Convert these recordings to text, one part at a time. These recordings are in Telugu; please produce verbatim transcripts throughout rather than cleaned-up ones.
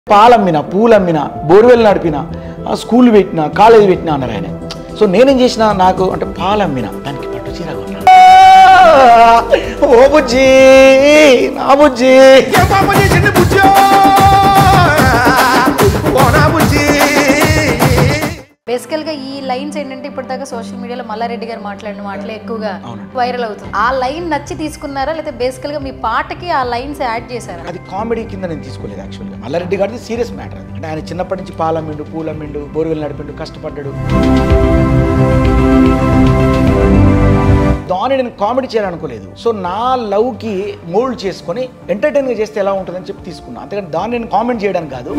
పాలమ్మిన పూలమ్మిన బోర్వెల్ నడిపిన స్కూల్ పెట్టిన కాలేజీ పెట్టిన అన్నారు ఆయన. సో నేనేం చేసిన నాకు అంటే పాలమ్మిన దానికి పట్టు చీర కొన్నా. ఓ బుజ్జి నా బుజ్జి బేసికల్గా ఈ లైన్స్ ఏంటంటే ఇప్పటిదాకా సోషల్ మీడియాలో మల్లారెడ్డి గారు మాట్లాడిన మాటలే ఎక్కువగా వైరల్ అవుతుంది. ఆ లైన్ నచ్చి తీసుకున్నారా లేదా బేసికల్గా మీ పాటకి ఆ లైన్స్ యాడ్ చేశారా? అది కామెడీ కింద నేను తీసుకోలేదు. యాక్చువల్గా మల్లారెడ్డి గారిది సీరియస్ మ్యాటర్ అది. అంటే ఆయన చిన్నప్పటి నుంచి పాలమ్మిండు పూలమ్మిండు బోర్వెల్ నడిపిండు కష్టపడ్డాడు. దాన్ని నేను కామెడీ చేయాలనుకోలేదు. సో నా లవ్కి మోల్డ్ చేసుకొని ఎంటర్టైన్గా చేస్తే ఎలా ఉంటుందని చెప్పి తీసుకున్నా. అంతేకాని దాన్ని నేను కామెంట్ చేయడానికి కాదు.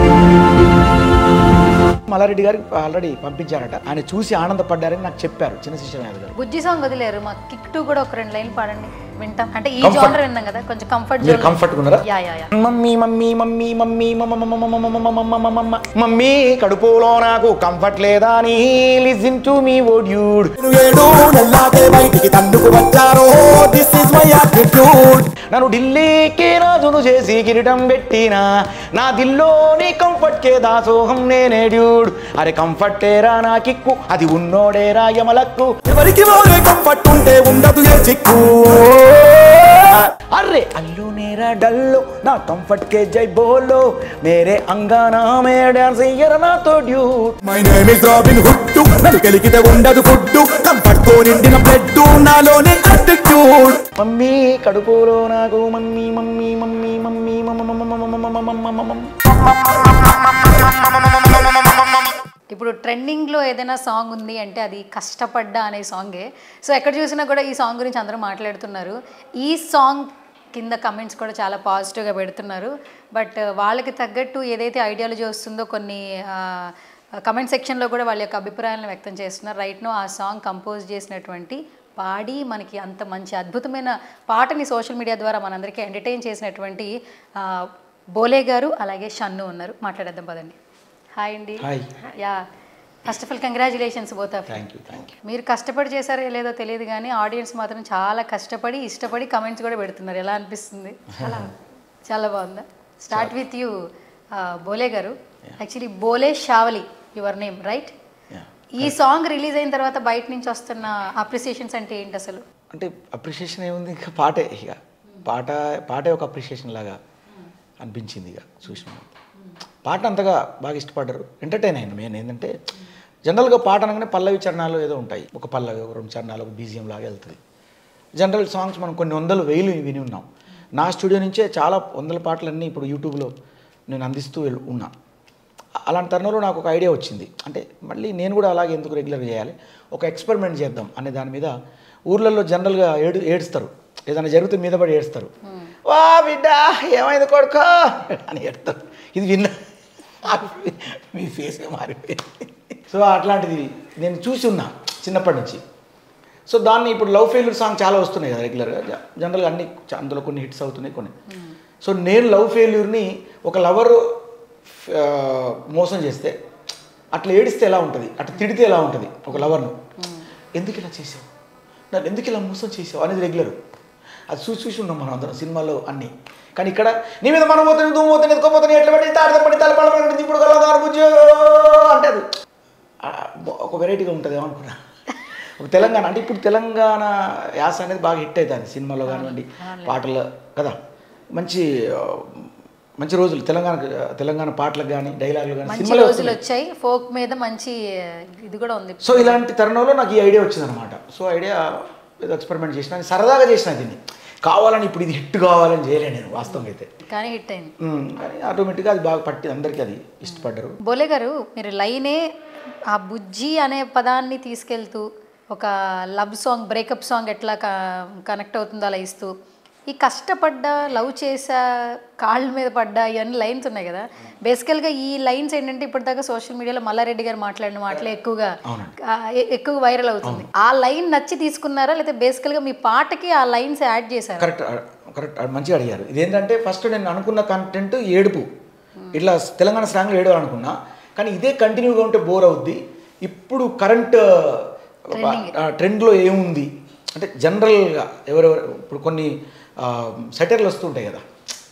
మల్లారెడ్డి గారికి ఆల్రెడీ పంపించారట. ఆయన చూసి ఆనందపడ్డారని నాకు చెప్పారు చిన్న శిష్యుడు గారు. బుజ్జి సాంగ్ వదిలేరు, మా కిక్ టూ కూడా ఒక రెండు లైన్లు పాడండి వింటాం. అంటే ఈ జోనర్ విన్నాం కదా, కొంచెం కంఫర్ట్ జోన్. కంఫర్ట్ ఉన్నారా? Yeah yeah yeah. Mummy mummy mummy mummy mummy కడుపులో నాకు కంఫర్ట్ లేదా అని listen to me oh dude. నన్ను ఢిల్లీకి రాజును చేసి కిరీటం పెట్టినా నా దిల్లోని కంఫర్ట్ కే దాసోహం నేనే డ్యూడ్. అరే కంఫర్ట్ ఏరా నా కిక్కు అది ఉన్నోడేరా యమలక్కు. ఎవరికి కంఫర్ట్ ఉంటే ఉండదు చిక్కు. अरे अल्लू नेरा डल्लो ना कंफर्ट के जय बोलो मेरे अंगाना में डांस ना तो dude. My name is Robin Hood. నన్ను కలికితే ఉండదు ఫుడ్ కంఫర్ట్ తో నిండిన బ్లడ్ నాలోనే అటిట్యూడ్. మమ్మీ కడుపులో నాకు మమ్మీ మమ్మీ మమ్మీ మమ్మీ ఇప్పుడు ట్రెండింగ్లో ఏదైనా సాంగ్ ఉంది అంటే అది కష్టపడ్డా అనే సాంగే. సో ఎక్కడ చూసినా కూడా ఈ సాంగ్ గురించి అందరూ మాట్లాడుతున్నారు. ఈ సాంగ్ కింద కమెంట్స్ కూడా చాలా పాజిటివ్గా పెడుతున్నారు. బట్ వాళ్ళకి తగ్గట్టు ఏదైతే ఐడియాలజీ వస్తుందో కొన్ని కమెంట్ సెక్షన్లో కూడా వాళ్ళ యొక్క అభిప్రాయాలను వ్యక్తం చేస్తున్నారు. రైట్ నో ఆ సాంగ్ కంపోజ్ చేసినటువంటి పాడి మనకి అంత మంచి అద్భుతమైన పాటని సోషల్ మీడియా ద్వారా మనందరికీ ఎంటర్టైన్ చేసినటువంటి బోలే గారు అలాగే షన్ను ఉన్నారు. మాట్లాడేద్దాం పదండి. హాయ్ అండి. Yeah first of all congratulations both of. Thank you thank you. మీరు కష్టపడి చేశారో లేదో తెలియదు కానీ ఆడియన్స్ మాత్రం చాలా కష్టపడి ఇష్టపడి కమెంట్స్ కూడా పెడుతున్నారు. ఎలా అనిపిస్తుంది? చాలా బాగుందా? స్టార్ట్ విత్ యూ బోలే గారు. Actually Bole Shavali your name right? ఈ సాంగ్ రిలీజ్ అయిన తర్వాత బయట నుంచి వస్తున్న అప్రిసియేషన్స్ అంటే ఏంటి అసలు? అంటే అప్రిషియేషన్ ఏముంది, ఇంకా పాటే. ఇక పాట పాటే ఒక అప్రిషియేషన్ లాగా అనిపించింది. ఇక చూసిన పాట అంతగా బాగా ఇష్టపడ్డారు, ఎంటర్టైన్ అయ్యాను. మెయిన్ ఏంటంటే జనరల్గా పాట అనగానే పల్లవి చరణాలు ఏదో ఉంటాయి, ఒక పల్లవి ఒక రెండు చరణాలు ఒక బీజిఎం లాగా వెళ్తుంది. జనరల్ సాంగ్స్ మనం కొన్ని వందలు వేలు విని ఉన్నాం. నా స్టూడియో నుంచే చాలా వందల పాటలన్నీ ఇప్పుడు యూట్యూబ్లో నేను అందిస్తూ ఉన్నా. అలాంటి తరుణంలో నాకు ఒక ఐడియా వచ్చింది. అంటే మళ్ళీ నేను కూడా అలాగే ఎందుకు రెగ్యులర్గా చేయాలి, ఒక ఎక్స్పెరిమెంట్ చేద్దాం అనే దాని మీద. ఊర్లలో జనరల్గా ఏడు ఏడుస్తారు, ఏదైనా జరిగితే మీద పడి ఏడుస్తారు. వా బిడ్డ ఏమైంది కొడుకో అని ఏడుస్తారు. ఇది విన్నా మీ ఫేసే మారిపోయింది. సో అట్లాంటిది నేను చూసి ఉన్నా చిన్నప్పటి నుంచి. సో దాన్ని ఇప్పుడు లవ్ ఫెయిల్యూర్ సాంగ్ చాలా వస్తున్నాయి కదా రెగ్యులర్గా, జనరల్గా అన్ని అందులో కొన్ని హిట్స్ అవుతున్నాయి కొన్ని. సో నేను లవ్ ఫెయిల్యూర్ని ఒక లవర్ మోసం చేస్తే అట్లా ఏడిస్తే ఎలా ఉంటుంది, అట్లా తిడితే ఎలా ఉంటుంది ఒక లవర్ను, ఎందుకు ఇలా చేసావు, నన్ను ఎందుకు ఇలా మోసం చేసావు అనేది రెగ్యులర్. అది చూసి చూసి ఉన్నాం మనం అందరం సినిమాలో అన్నీ. కానీ ఇక్కడ నీ మీద మనం పోతే దుమ్ము పోతే ఎత్తుకోపోతే ఎట్లా పడి తాడపడి తలపడ పడి ఇప్పుడు కలదారుబుజ్జో అంటే అది ఒక వెరైటీగా ఉంటుంది ఏమనుకున్నా. ఒక తెలంగాణ అంటే ఇప్పుడు తెలంగాణ యాస అనేది బాగా హిట్ అవుతుంది సినిమాలో కానివ్వండి పాటలు కదా. మంచి మంచి రోజులు తెలంగాణ తెలంగాణ పాటలకు కానీ డైలాగులు కానీ సినిమాలో రోజులు వచ్చాయి. ఫోక్ మీద మంచి ఇది కూడా ఉంది. సో ఇలాంటి తరుణంలో నాకు ఈ ఐడియా వచ్చిందనమాట. సో ఐడియా ఏదో ఎక్స్పెరిమెంట్ చేసిన, సరదాగా చేసిన దీన్ని. కావాలని ఇప్పుడు ఇది హిట్ కావాలని చేయలేను నేను వాస్తవంగా అయితే, కానీ హిట్ అయింది. కానీ ఆటోమేటిక్గా అది బాగా పట్టి అందరికీ అది ఇష్టపడ్డారు. బోలే గారు మీరు లైనే ఆ బుజ్జి అనే పదాన్ని తీసుకెళ్తూ ఒక లవ్ సాంగ్ బ్రేకప్ సాంగ్ ఎట్లా కనెక్ట్ అవుతుందో అలా ఇస్తూ ఈ కష్టపడ్డా లవ్ చేసా కాళ్ళ మీద పడ్డా ఇవన్నీ లైన్స్ ఉన్నాయి కదా. బేసికల్గా ఈ లైన్స్ ఏంటంటే ఇప్పటిదాకా సోషల్ మీడియాలో మల్లారెడ్డి గారు మాట్లాడిన మాటలే ఎక్కువగా ఎక్కువ వైరల్ అవుతుంది. ఆ లైన్ నచ్చి తీసుకున్నారా లేదా బేసికల్గా మీ పాటకి ఆ లైన్స్ యాడ్ చేశారు? కరెక్ట్ కరెక్ట్ మంచిగా అడిగారు. ఇదేంటంటే ఫస్ట్ నేను అనుకున్న కంటెంట్ ఏడుపు, ఇట్లా తెలంగాణ స్లాంగ్లో ఏడవాలనుకున్నా. కానీ ఇదే కంటిన్యూగా ఉంటే బోర్ అవుద్ది. ఇప్పుడు కరెంట్ ట్రెండ్లో ఏముంది అంటే జనరల్గా ఎవరెవరు ఇప్పుడు కొన్ని సెటర్లు వస్తుంటాయి కదా,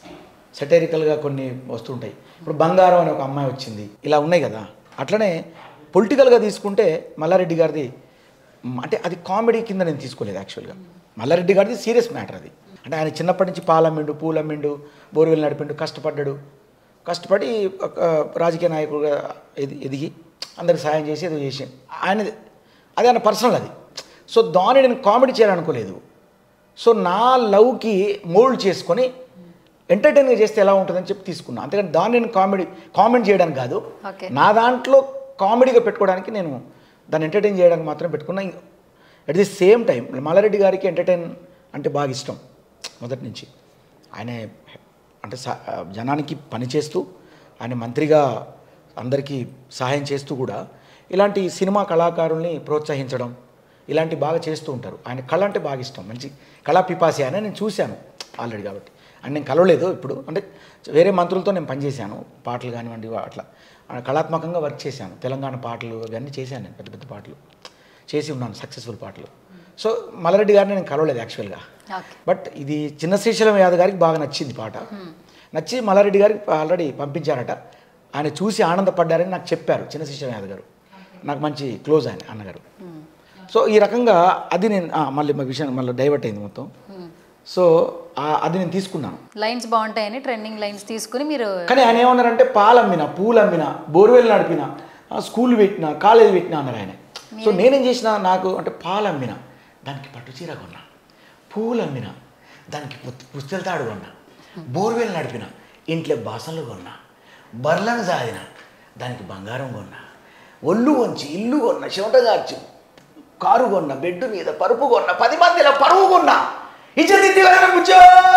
సెటైరికల్గా కొన్ని వస్తుంటాయి. ఇప్పుడు బంగారం అనే ఒక అమ్మాయి వచ్చింది, ఇలా ఉన్నాయి కదా. అట్లనే పొలిటికల్గా తీసుకుంటే మల్లారెడ్డి గారిది అంటే అది కామెడీ కింద నేను తీసుకోలేదు యాక్చువల్గా. మల్లారెడ్డి గారిది సీరియస్ మ్యాటర్ అది. అంటే ఆయన చిన్నప్పటి నుంచి పాలమ్మిండు, పూలమ్మిండు, బోర్వెల్ నడిపిండు, కష్టపడ్డాడు. కష్టపడి ఒక రాజకీయ నాయకుడుగా ఎది ఎదిగి అందరికి సాయం చేసి ఏదో చేసి ఆయనది అది ఆయన పర్సనల్ అది. సో దాన్ని నేను కామెడీ చేయాలనుకోలేదు. సో నా లవ్కి మోల్డ్ చేసుకొని ఎంటర్టైన్గా చేస్తే ఎలా ఉంటుందని చెప్పి తీసుకున్నాను. అంతేకాని దాన్ని నేను కామెడీ కామెంట్ చేయడానికి కాదు, నా దాంట్లో కామెడీగా పెట్టుకోవడానికి నేను దాన్ని ఎంటర్టైన్ చేయడానికి మాత్రం పెట్టుకున్నా. At the same time Malla Reddy గారికి ఎంటర్టైన్ అంటే బాగా ఇష్టం మొదటి నుంచి. ఆయన అంటే జనానికి పనిచేస్తూ ఆయన మంత్రిగా అందరికీ సహాయం చేస్తూ కూడా ఇలాంటి సినిమా కళాకారుల్ని ప్రోత్సహించడం ఇలాంటి బాగా చేస్తూ ఉంటారు. ఆయన కళ అంటే బాగా ఇష్టం, మంచి కళా పిపాసి ఆయన. నేను చూశాను ఆల్రెడీ కాబట్టి. అండ్ నేను కలవలేదు ఇప్పుడు, అంటే వేరే మంత్రులతో నేను పనిచేశాను, పాటలు కానివ్వండి అట్లా కళాత్మకంగా వర్క్ చేశాను. తెలంగాణ పాటలు అవన్నీ చేశాను, నేను పెద్ద పెద్ద పాటలు చేసి ఉన్నాను, సక్సెస్ఫుల్ పాటలు. సో మల్లారెడ్డి గారిని నేను కలవలేదు యాక్చువల్గా. బట్ ఇది చిన్న శ్రీశైలం యాదవ్ గారికి బాగా నచ్చింది పాట. నచ్చి మల్లారెడ్డి గారికి ఆల్రెడీ పంపించారట. ఆయన చూసి ఆనందపడ్డారని నాకు చెప్పారు చిన్న శ్రీశైలం యాదవ్ గారు. నాకు మంచి క్లోజ్ ఆయన అన్నగారు. సో ఈ రకంగా అది నేను మళ్ళీ మా విషయం మళ్ళీ డైవర్ట్ అయింది మొత్తం. సో అది నేను తీసుకున్నాను. లైన్స్ బాగుంటాయని ట్రెండింగ్ లైన్స్ తీసుకుని మీరు. కానీ ఆయన ఏమన్నారంటే పాలు అమ్మిన, పూలు అమ్మిన, బోర్వెల్ నడిపిన, స్కూల్ పెట్టిన, కాలేజ్ పెట్టిన అన్నారు ఆయన. సో నేనేం చేసిన, నాకు అంటే పాలు అమ్మిన దానికి పట్టు చీర కొన్నా, పూలు అమ్మిన దానికి పుస్తెల తాడు కొన్నా, బోర్వెల్ నడిపిన ఇంట్లో బాసనలు కొన్నా, బర్లను సాదిన దానికి బంగారం కొన్నా, ఒళ్ళు వంచి ఇల్లు కొన్నా, చెమటగార్చి కారు కొన్నా, బెడ్ మీద పరుపు కొన్నా, పది మందిలో పరువు కొన్నా, ఇచ్చేది బుజ్జో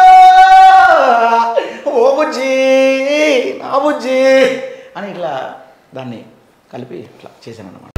ఓ బుజ్జి నా బుజ్జి అని ఇట్లా దాన్ని కలిపి ఇట్లా చేశాను అన్నమాట.